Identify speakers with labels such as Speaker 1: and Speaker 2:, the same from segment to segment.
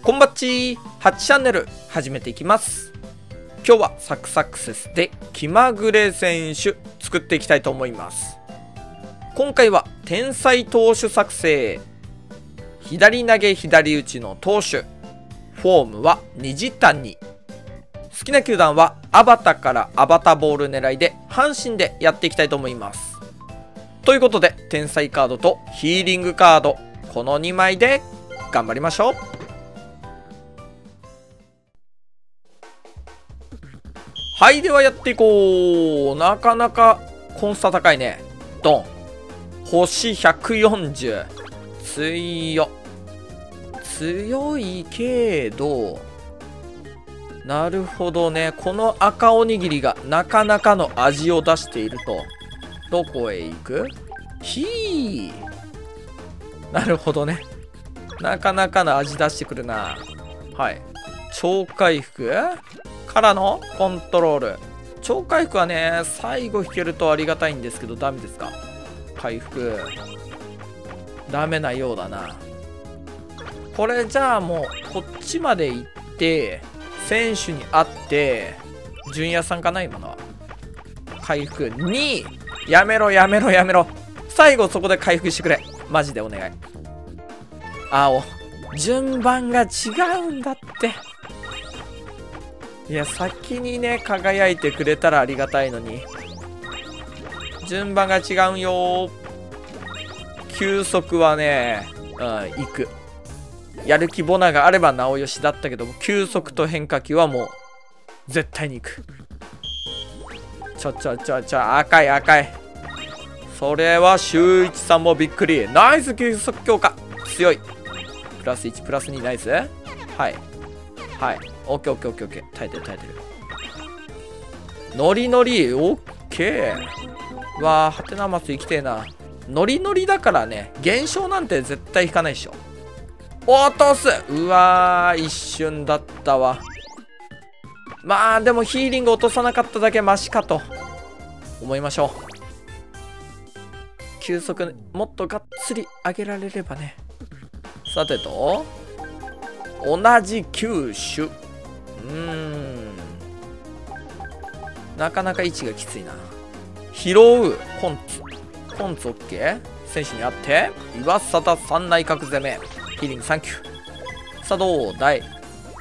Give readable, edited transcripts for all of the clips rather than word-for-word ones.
Speaker 1: こんばっちー、8チャンネル始めていきます。今日はサクサクセスで気まぐれ選手作っていきたいと思います。今回は天才投手作成、左投げ左打ちの投手、フォームは虹谷、好きな球団はアバタからアバタボール狙いで阪神でやっていきたいと思います。ということで天才カードとヒーリングカード、この2枚で頑張りましょう。はい、ではやっていこう。なかなかコンスタ高いね。ドン。星140。強いけど、なるほどね。この赤おにぎりがなかなかの味を出していると。どこへ行く？なるほどね。なかなかの味出してくるな。はい。超回復からのコントロール。超回復はね、最後引けるとありがたいんですけど、ダメですか？回復。ダメなようだな。これじゃあもう、こっちまで行って、選手に会って、純也さんかな、今のは。回復2。やめろ。最後そこで回復してくれ。マジでお願い。青。順番が違うんだって。いや、先にね、輝いてくれたらありがたいのに。順番が違うんよ。球速はね、行く。やる気ボナがあればなおよしだったけども、球速と変化球はもう、絶対に行く。赤い。それは周一さんもびっくり。ナイス球速強化。強い。プラス1、プラス2、ナイス。はい。オッケー。耐えてる。ノリ、オッケー。わあ、ハテナマス生きてえな。ノリだからね、減少なんて絶対引かないでしょ。落とす。うわー、一瞬だったわ。まあ、でもヒーリング落とさなかっただけマシかと思いましょう。球速もっとがっつり上げられればね。さてと、同じ球種。なかなか位置がきついな。拾う。コンツオッケー。選手にあって、岩貞さん内角攻め。ヒーリング3球。さあ、どうだい？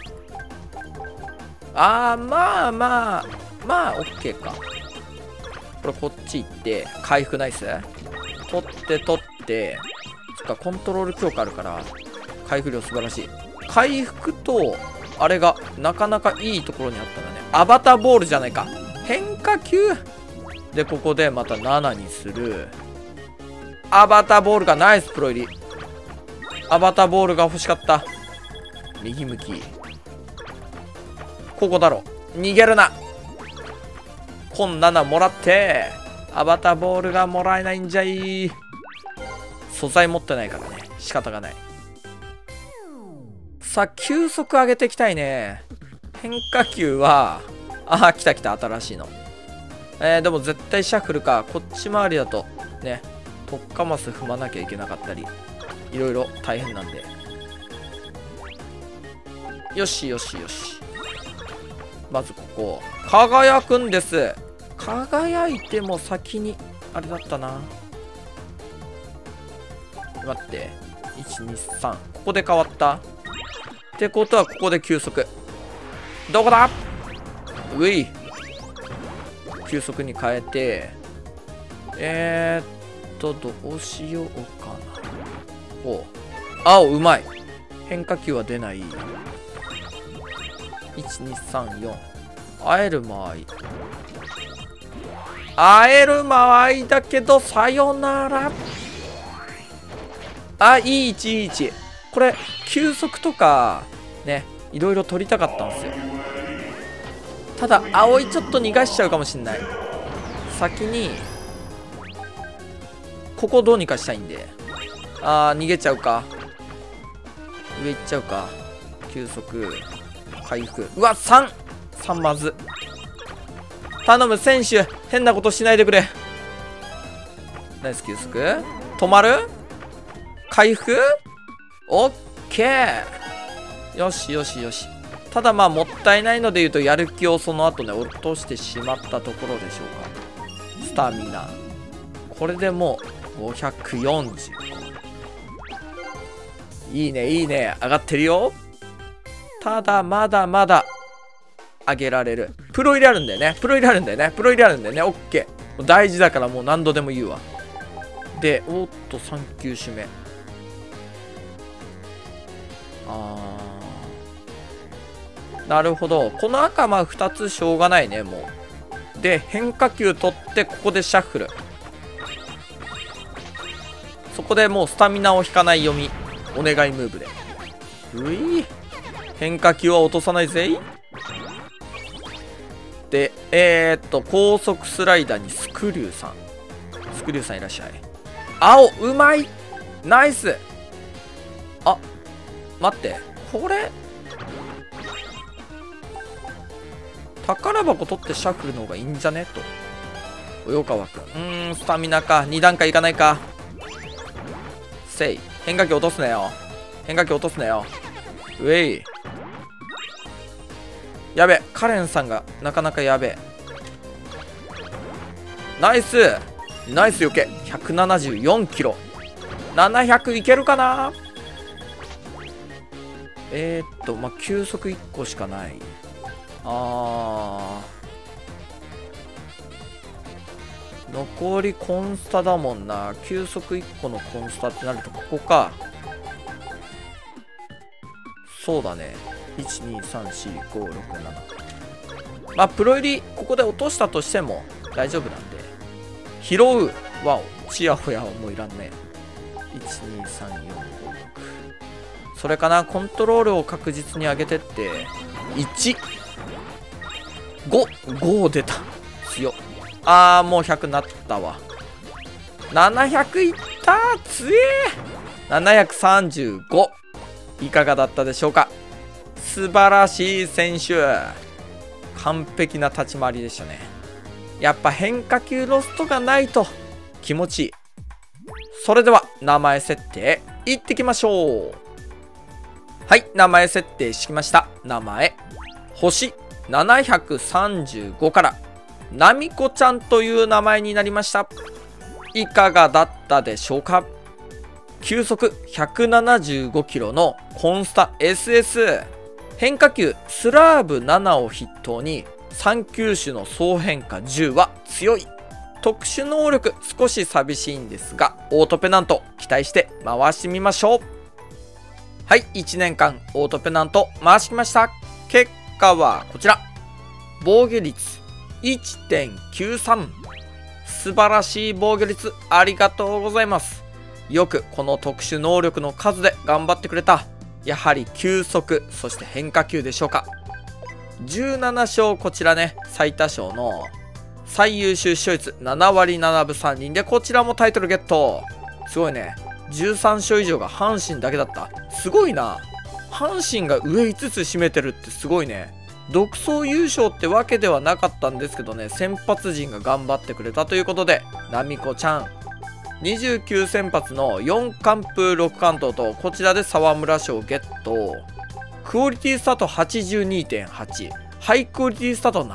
Speaker 1: まあ、オッケーか。これこっち行って、回復ナイス。取って。そっか、コントロール強化あるから、回復量素晴らしい。回復と、あれがなかなかいいところにあったんだね。アバターボールじゃないか。変化球で、ここでまた7にする。アバターボールがナイスプロ入り。アバターボールが欲しかった。右向き。ここだろ。逃げるな。コン7もらって、アバターボールがもらえないんじゃい。素材持ってないからね。仕方がない。さあ、球速上げていきたいね。変化球は、来た新しいの。でも絶対シャッフルか。こっち回りだと、ね、特化マス踏まなきゃいけなかったり、いろいろ大変なんで。よし。まずここ。輝くんです。輝いても先に、あれだったな。待って。1、2、3。ここで変わった。ってことは、ここで球速。どこだ？うい。球速に変えて。どうしようかな。青、うまい。変化球は出ない。1、2、3、4。会える間合いだけど、さよなら。いい位置。これ、球速とか、ね、いろいろ取りたかったんですよ。ただ、葵ちょっと逃がしちゃうかもしんない。先に、ここどうにかしたいんで。逃げちゃうか。上行っちゃうか。球速、回復。うわ、3まず。頼む、選手。変なことしないでくれ。ナイス球速。止まる？回復？オッケー。 よしよしよし。ただまあもったいないので言うと、やる気をその後ね落としてしまったところでしょうか。スタミナこれでもう540。いいねいいね、上がってるよ。ただまだまだ上げられる。プロ入れあるんだよね、プロ入れあるんだよね、プロ入れあるんだよね。オッケー、大事だからもう何度でも言うわ。でおっと3球種目、なるほど。この赤まあ2つしょうがないね。もうで変化球取ってここでシャッフル。そこでもうスタミナを引かない読みお願いムーブで変化球は落とさないぜ。で高速スライダーにスクリューさん、スクリューさんいらっしゃい。青うまい、ナイス。あ、待って、これ宝箱取ってシャッフルの方がいいんじゃねと及川くん。スタミナか、2段階いかないか。せい、変化球落とすなよ、変化球落とすなよ。ウェイ、やべ、カレンさんがなかなかやべえ。ナイスナイス、よけ。174キロ、700いけるかな。まあ球速1個しかない。残りコンスタだもんな。球速1個のコンスタってなるとここか。そうだね、1234567。まあプロ入りここで落としたとしても大丈夫なんで。拾う、わお、チヤホヤはもういらんね。12345それかな。コントロールを確実に上げてって5出た、強っ。もう100なったわ。700いった、強え。735、いかがだったでしょうか。素晴らしい選手、完璧な立ち回りでしたね。やっぱ変化球ロストがないと気持ちいい。それでは名前設定いってきましょう。はい、名前設定しました。名前星735からなみこちゃんという名前になりました。いかがだったでしょうか。球速175キロのコンスタ SS、 変化球スラーブ7を筆頭に3球種の総変化10は強い。特殊能力少し寂しいんですが、オートペナント期待して回してみましょう。はい、1年間オートペナント回しました。結果はこちら。防御率 1.93、 素晴らしい防御率ありがとうございます。よくこの特殊能力の数で頑張ってくれた。やはり球速、そして変化球でしょうか。17勝、こちらね、最多勝の最優秀視聴率7割7分3厘で、こちらもタイトルゲット。すごいね。13勝以上が阪神だけだった。すごいな。阪神が上5つ占めてるってすごいね。独走優勝ってわけではなかったんですけどね、先発陣が頑張ってくれたということで、なみこちゃん29先発の4完封6完投と、こちらで沢村賞ゲット。クオリティスタート 82.8、 ハイクオリティスタート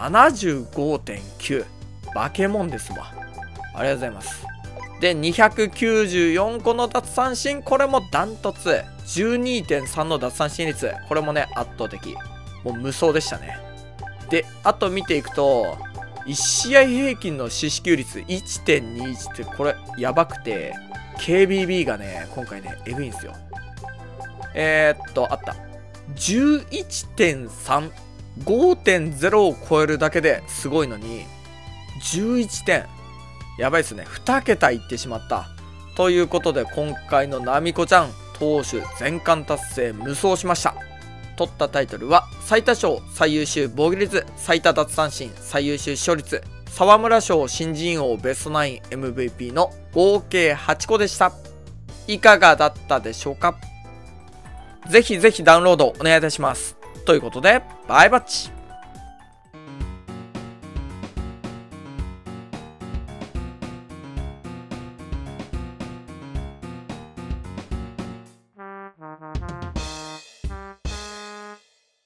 Speaker 1: 75.9、 化け物ですわ。ありがとうございます。で294個の奪三振、これもダントツ。 12.3 の奪三振率、これもね圧倒的、もう無双でしたね。であと見ていくと、1試合平均の四死球率 1.21 ってこれやばくて、 KBB がね今回ねエグいんですよ。あった 11.3、 5.0 を超えるだけですごいのに11点、やばいですね。2桁いってしまった。ということで今回のなみこちゃん投手全冠達成無双しました。取ったタイトルは最多勝、最優秀防御率、最多奪三振、最優秀視聴率、沢村賞新人王ベストナイン MVP の合計8個でした。いかがだったでしょうか。ぜひぜひダウンロードお願いいたします。ということでバイバッチ。